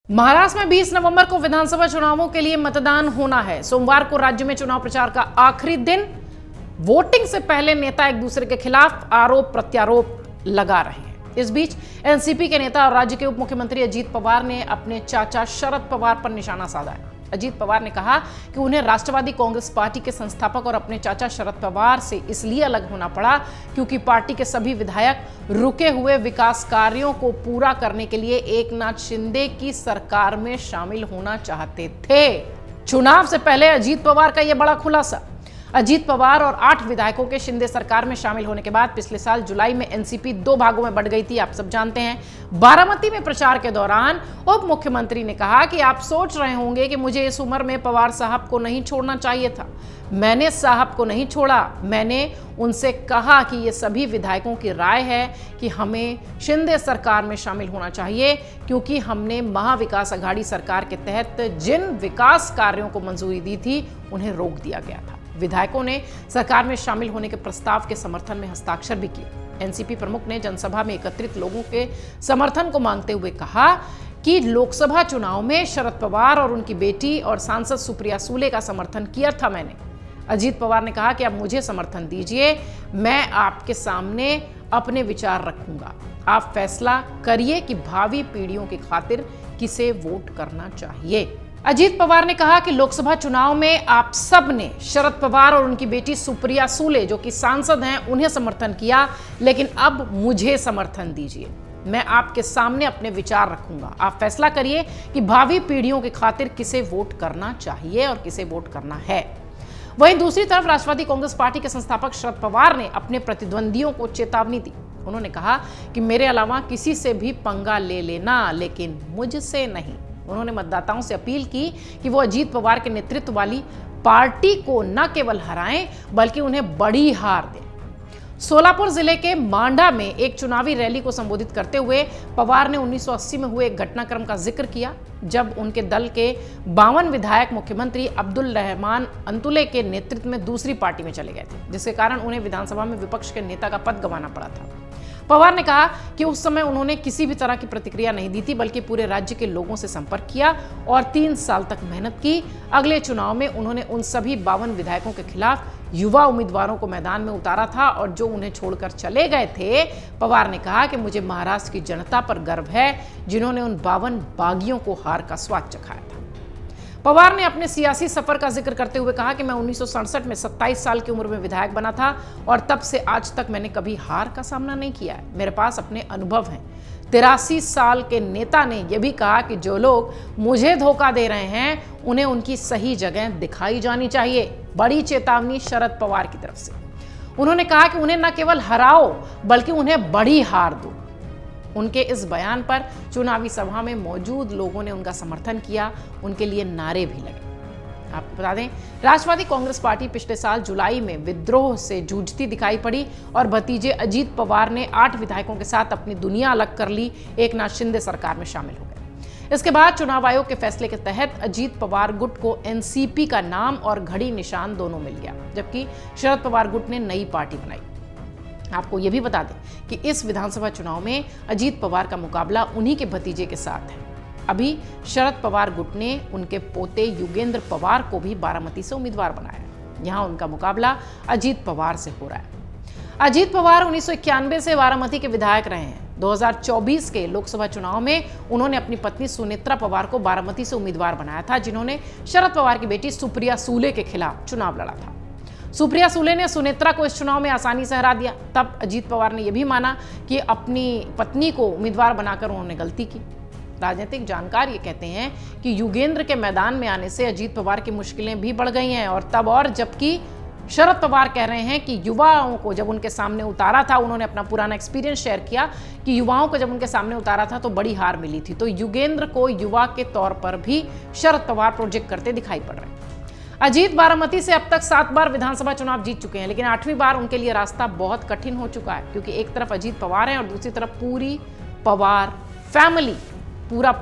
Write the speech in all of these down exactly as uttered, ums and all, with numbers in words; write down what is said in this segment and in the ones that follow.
महाराष्ट्र में बीस नवंबर को विधानसभा चुनावों के लिए मतदान होना है। सोमवार को राज्य में चुनाव प्रचार का आखिरी दिन। वोटिंग से पहले नेता एक दूसरे के खिलाफ आरोप प्रत्यारोप लगा रहे हैं। इस बीच एनसीपी के नेता और राज्य के उप मुख्यमंत्री अजीत पवार ने अपने चाचा शरद पवार पर निशाना साधा है। अजीत पवार ने कहा कि उन्हें राष्ट्रवादी कांग्रेस पार्टी के संस्थापक और अपने चाचा शरद पवार से इसलिए अलग होना पड़ा क्योंकि पार्टी के सभी विधायक रुके हुए विकास कार्यों को पूरा करने के लिए एकनाथ शिंदे की सरकार में शामिल होना चाहते थे। चुनाव से पहले अजीत पवार का यह बड़ा खुलासा। अजीत पवार और आठ विधायकों के शिंदे सरकार में शामिल होने के बाद पिछले साल जुलाई में एनसीपी दो भागों में बंट गई थी, आप सब जानते हैं। बारामती में प्रचार के दौरान उप मुख्यमंत्री ने कहा कि आप सोच रहे होंगे कि मुझे इस उम्र में पवार साहब को नहीं छोड़ना चाहिए था। मैंने साहब को नहीं छोड़ा, मैंने उनसे कहा कि ये सभी विधायकों की राय है कि हमें शिंदे सरकार में शामिल होना चाहिए क्योंकि हमने महाविकास अघाड़ी सरकार के तहत जिन विकास कार्यों को मंजूरी दी थी उन्हें रोक दिया गया था। विधायकों ने सरकार में शामिल होने के प्रस्ताव के समर्थन में हस्ताक्षर भी किए। एनसीपी प्रमुख ने जनसभा में एकत्रित लोगों के समर्थन को मांगते हुए कहा कि लोकसभा चुनाव में शरद पवार और उनकी बेटी और सांसद सुप्रिया सूले का समर्थन किया था मैंने। अजीत पवार ने कहा कि अब मुझे समर्थन दीजिए, मैं आपके सामने अपने विचार रखूंगा, आप फैसला करिए कि भावी पीढ़ियों की खातिर किसे वोट करना चाहिए। अजीत पवार ने कहा कि लोकसभा चुनाव में आप सब ने शरद पवार और उनकी बेटी सुप्रिया सूले जो कि सांसद हैं उन्हें समर्थन किया, लेकिन अब मुझे समर्थन दीजिए, मैं आपके सामने अपने विचार रखूंगा, आप फैसला करिए कि भावी पीढ़ियों की खातिर किसे वोट करना चाहिए और किसे वोट करना है। वहीं दूसरी तरफ राष्ट्रवादी कांग्रेस पार्टी के संस्थापक शरद पवार ने अपने प्रतिद्वंदियों को चेतावनी दी। उन्होंने कहा कि मेरे अलावा किसी से भी पंगा ले लेना, लेकिन मुझसे नहीं। उन्होंने मतदाताओं से अपील की कि वो अजीत पवार के नेतृत्व वाली पार्टी को न केवल हराएं बल्कि उन्हें बड़ी हार दें। सोलापुर जिले के मांडा में एक चुनावी रैली को संबोधित करते हुए पवार ने उन्नीस सौ अस्सी में हुए एक घटनाक्रम का जिक्र किया जब उनके दल के बावन विधायक मुख्यमंत्री अब्दुल रहमान अंतुले के नेतृत्व में दूसरी पार्टी में चले गए थे, जिसके कारण उन्हें विधानसभा में विपक्ष के नेता का पद गंवाना पड़ा था। पवार ने कहा कि उस समय उन्होंने किसी भी तरह की प्रतिक्रिया नहीं दी थी बल्कि पूरे राज्य के लोगों से संपर्क किया और तीन साल तक मेहनत की। अगले चुनाव में उन्होंने उन सभी बावन विधायकों के खिलाफ युवा उम्मीदवारों को मैदान में उतारा था और जो उन्हें छोड़कर चले गए थे। पवार ने कहा कि मुझे महाराष्ट्र की जनता पर गर्व है जिन्होंने उन बावन बागियों को हार का स्वाद चखाया था। पवार ने अपने सियासी सफर का जिक्र करते हुए कहा कि मैं उन्नीस सौ सड़सठ में सत्ताईस साल की उम्र में विधायक बना था और तब से आज तक मैंने कभी हार का सामना नहीं किया है। मेरे पास अपने अनुभव हैं। तिरासी साल के नेता ने यह भी कहा कि जो लोग मुझे धोखा दे रहे हैं उन्हें उनकी सही जगह दिखाई जानी चाहिए। बड़ी चेतावनी शरद पवार की तरफ से। उन्होंने कहा कि उन्हें न केवल हराओ बल्कि उन्हें बड़ी हार दो। उनके इस बयान पर चुनावी सभा में मौजूद लोगों ने उनका समर्थन किया, उनके लिए नारे भी लगे। आपको बता दें, राष्ट्रवादी कांग्रेस पार्टी पिछले साल जुलाई में विद्रोह से जूझती दिखाई पड़ी और भतीजे अजीत पवार ने आठ विधायकों के साथ अपनी दुनिया अलग कर ली, एकनाथ शिंदे सरकार में शामिल हो गए। इसके बाद चुनाव आयोग के फैसले के तहत अजीत पवार गुट को एनसीपी का नाम और घड़ी निशान दोनों मिल गया, जबकि शरद पवार गुट ने नई पार्टी बनाई। आपको यह भी बता दें कि इस विधानसभा चुनाव में अजीत पवार का मुकाबला उन्हीं के भतीजे के साथ है। अभी शरद पवार गुट ने उनके पोते युगेंद्र पवार को भी बारामती से उम्मीदवार बनाया। यहां उनका मुकाबला अजीत पवार से हो रहा है। अजीत पवार उन्नीस सौ इक्यानवे से बारामती के विधायक रहे हैं। दो हज़ार चौबीस के लोकसभा चुनाव में उन्होंने अपनी पत्नी सुनेत्रा पवार को बारामती से उम्मीदवार बनाया था, जिन्होंने शरद पवार की बेटी सुप्रिया सूले के खिलाफ चुनाव लड़ा था। सुप्रिया सूले ने सुनेत्रा को इस चुनाव में आसानी से हरा दिया। तब अजीत पवार ने यह भी माना कि अपनी पत्नी को उम्मीदवार बनाकर उन्होंने गलती की। राजनीतिक जानकार ये कहते हैं कि युगेंद्र के मैदान में आने से अजीत पवार की मुश्किलें भी बढ़ गई हैं और तब और जबकि शरद पवार कह रहे हैं कि युवाओं को जब उनके सामने उतारा था, उन्होंने अपना पुराना एक्सपीरियंस शेयर किया कि युवाओं को जब उनके सामने उतारा था तो बड़ी हार मिली थी। तो युगेंद्र को युवा के तौर पर भी शरद पवार प्रोजेक्ट करते दिखाई पड़ रहे हैं। अजीत बारामती से अब तक सात बार विधानसभा चुनाव जीत चुके हैं, लेकिन आठवीं बार उनके लिए रास्ता बहुत कठिन हो चुका है क्योंकि एक तरफ अजीत पवार है और दूसरी तरफ पूरी पवार फैमिली, पूरा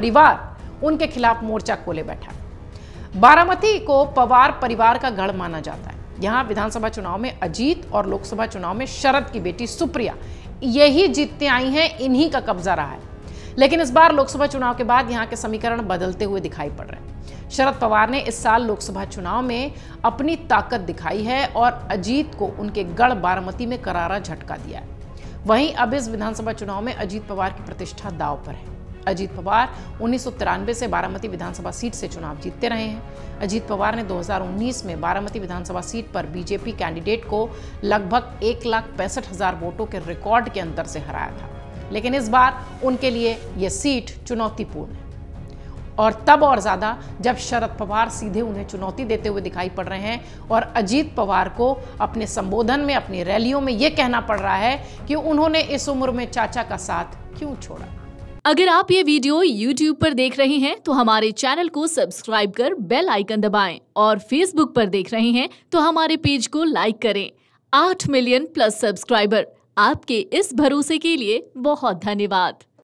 परिवार उनके खिलाफ मोर्चा खोले बैठा है। बारामती को पवार परिवार का गढ़ माना जाता है। यहां विधानसभा चुनाव में अजीत और लोकसभा चुनाव में शरद की बेटी सुप्रिया यही जीतते आई हैं, इन्हीं का कब्जा रहा है। लेकिन इस बार लोकसभा चुनाव के बाद यहां के समीकरण बदलते हुए दिखाई पड़ रहे हैं। शरद पवार ने इस साल लोकसभा चुनाव में अपनी ताकत दिखाई है और अजीत को उनके गढ़ बारामती में करारा झटका दिया है। वहीं अब इस विधानसभा चुनाव में अजीत पवार की प्रतिष्ठा दांव पर है। अजीत पवार उन्नीस सौ तिरानवे से बारामती विधानसभा सीट से चुनाव जीतते रहे हैं। अजीत पवार ने दो हज़ार उन्नीस में बारामती विधानसभा सीट पर बीजेपी कैंडिडेट को लगभग एक लाख पैंसठ हजार वोटों के रिकॉर्ड के अंतर से हराया था, लेकिन इस बार उनके लिए यह सीट चुनौतीपूर्ण है, और तब और ज्यादा जब शरद पवार सीधे उन्हें चुनौती देते हुए दिखाई पड़ रहे हैं और अजीत पवार को अपने संबोधन में, अपनी रैलियों में यह कहना पड़ रहा है कि उन्होंने इस उम्र में चाचा का साथ क्यों छोड़ा। अगर आप ये वीडियो YouTube पर देख रहे हैं तो हमारे चैनल को सब्सक्राइब कर बेल आइकन दबाएं, और Facebook पर देख रहे हैं तो हमारे पेज को लाइक करें। आठ मिलियन प्लस सब्सक्राइबर, आपके इस भरोसे के लिए बहुत धन्यवाद।